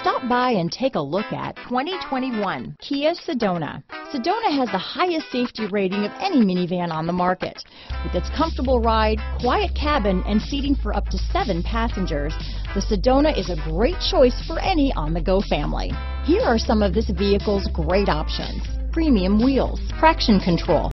Stop by and take a look at 2021 Kia Sedona. Sedona has the highest safety rating of any minivan on the market. With its comfortable ride, quiet cabin, and seating for up to 7 passengers, the Sedona is a great choice for any on-the-go family. Here are some of this vehicle's great options: premium wheels, traction control,